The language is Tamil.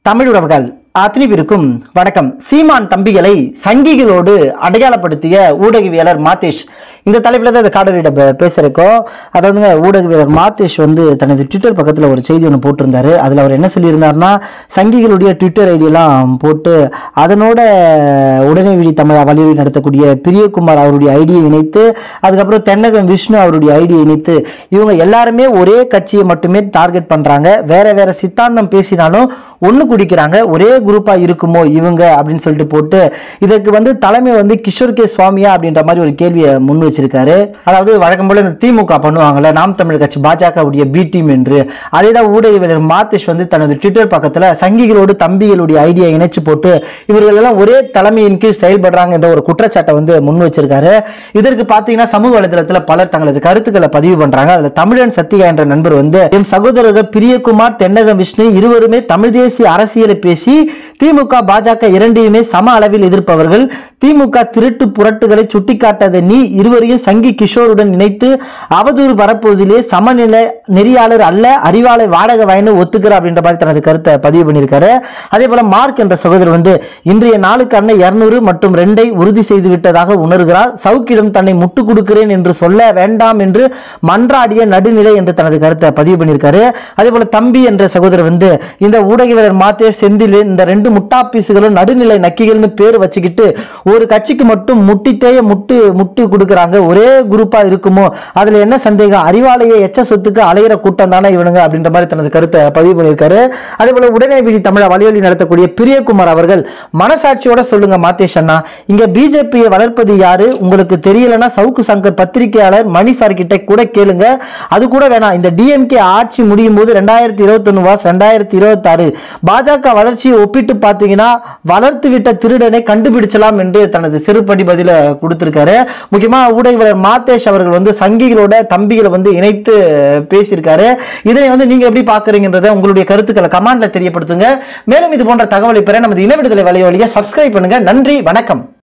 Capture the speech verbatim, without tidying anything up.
தமிழ் உறவுகள் அத்தனை பேருக்கும் வணக்கம். சீமான் தம்பிகளை சங்கிகளோடு அடையாளப்படுத்திய ஊடகவியலர் மாதேஷ் இந்த தலைப்பில் தான் இந்த காடலிட பேசுகிறக்கோம். அதாவதுங்க, ஊடகவியலர் மாதேஷ் வந்து தனது ட்விட்டர் பக்கத்தில் ஒரு செய்தி ஒன்று போட்டிருந்தாரு. அதில் அவர் என்ன சொல்லியிருந்தாருன்னா, சங்கிகளுடைய ட்விட்டர் ஐடியெல்லாம் போட்டு அதனோட உடனேவிழி தமிழா வலியுறுத்தி நடத்தக்கூடிய பிரியகுமார் அவருடைய ஐடியை இணைத்து, அதுக்கப்புறம் தென்னகம் விஷ்ணு அவருடைய ஐடியை இணைத்து, இவங்க எல்லாருமே ஒரே கட்சியை மட்டுமே டார்கெட் பண்ணுறாங்க, வேற வேற சித்தாந்தம் பேசினாலும் ஒன்று குடிக்கிறாங்க, ஒரே குரூப்பாக இருக்குமோ இவங்க அப்படின்னு சொல்லிட்டு போட்டு, இதற்கு வந்து தலைமை வந்து கிஷோர் கே சுவாமியா அப்படின்ற மாதிரி ஒரு கேள்வியை முன் வச்சிருக்காரு. அதாவது வழக்கம் போல இந்த திமுக பண்ணுவாங்கல்ல, நாம் தமிழர் கட்சி பாஜகவுடைய பி டீம் என்று, அதே தான் ஊடகவியலர் மாதேஷ் வந்து தனது ட்விட்டர் பக்கத்தில் சங்கிகளோடு தம்பிகளுடைய ஐடியா இணைச்சு போட்டு இவர்கள் எல்லாம் ஒரே தலைமையின் கீழ் செயல்படுறாங்க என்ற ஒரு குற்றச்சாட்டை வந்து முன் வச்சிருக்காரு. இதற்கு பார்த்தீங்கன்னா சமூக வலைதளத்தில் பலர் தங்களது கருத்துக்களை பதிவு பண்றாங்க. அதில் தமிழன் சத்தியா என்ற நண்பர் வந்து, என் சகோதரர்கள் பிரியகுமார் தென்னகம் விஷ்ணு இருவருமே தமிழ் தேசிய அரசியலை பேசி திமுக பாஜக இரண்டையுமே சம அளவில் எதிர்ப்பவர்கள். திமுக திருட்டு புரட்டுகளை சுட்டிக்காட்டாத நீ இருவரையும் சங்கி கிஷோருடன் இணைத்து அவதூறு பரப்புவதிலே சமநிலை நெறியாளர் அல்ல, அறிவாளை வாடகை வாய்னு ஒத்துக்கிற அப்படின்ற மாதிரி தனது கருத்தை பதிவு பண்ணியிருக்காரு. அதே போல மார்க் என்ற சகோதரர் வந்து, இன்றைய நாளுக்கான இருநூறு மற்றும் ரெண்டை உறுதி செய்து விட்டதாக உணர்கிறார். சவுக்கிடம் தன்னை முட்டு கொடுக்கிறேன் என்று சொல்ல வேண்டாம் என்று மன்றாடிய நடுநிலை என்று தனது கருத்தை பதிவு பண்ணியிருக்காரு. அதே போல தம்பி என்ற சகோதரர் வந்து, இந்த ஊடகவியலர் மாதேஷ் செந்தில் இந்த ரெண்டு முட்டா பீசுகளும் நடுநிலை நக்கிகள்னு பேர் வச்சுக்கிட்டு ஒரு கட்சிக்கு மட்டும் முட்டித்தேய முட்டு முட்டு கொடுக்குறாங்க, ஒரே குரூப்பா இருக்குமோ, அதுல என்ன சந்தேகம், அறிவாலய எச்ச சொத்துக்கு அலையிற கூட்டம் தானே இவனுங்க அப்படின்ற மாதிரி தனது கருத்தை பதிவு பண்ணியிருக்காரு. அதே போல உடனேவிழி தமிழா வலியுறுத்தி நடத்தக்கூடிய பிரியகுமார் அவர்கள், மனசாட்சியோட சொல்லுங்க மாதேஷ் அண்ணா, இங்க பிஜேபியை வளர்ப்பது யாரு உங்களுக்கு தெரியலன்னா சவுக்கு சங்கர் பத்திரிகையாளர் மணி சார் கிட்ட கூட கேளுங்க. அது கூட வேணாம், இந்த டிஎம்கே ஆட்சி முடியும் போது ரெண்டாயிரத்தி இருபத்தி ஒன்னு வாஸ் ரெண்டாயிரத்தி இருபத்தி ஆறு பாஜக வளர்ச்சியை ஒப்பிட்டு பார்த்தீங்கன்னா வளர்த்து விட்ட திருடனை கண்டுபிடிச்சலாம் என்று தனது சிறுபடி பதில கொடுத்திருக்காரு. முக்கியமா ஊடகவியலர் மாதேஷ் அவர்கள் வந்து சங்கிகளோட தம்பிகளை வந்து இணைத்து பேசியிருக்காரு. இதனை வந்து நீங்க எப்படி பாக்குறீங்கன்றத உங்களுடைய கருத்துக்களை கமெண்ட்ல தெரியப்படுத்துங்க. மேலும் இது போன்ற தகவலை பெற நமது இன விடுதலை வலையொலியை சப்ஸ்கிரைப் பண்ணுங்க. நன்றி, வணக்கம்.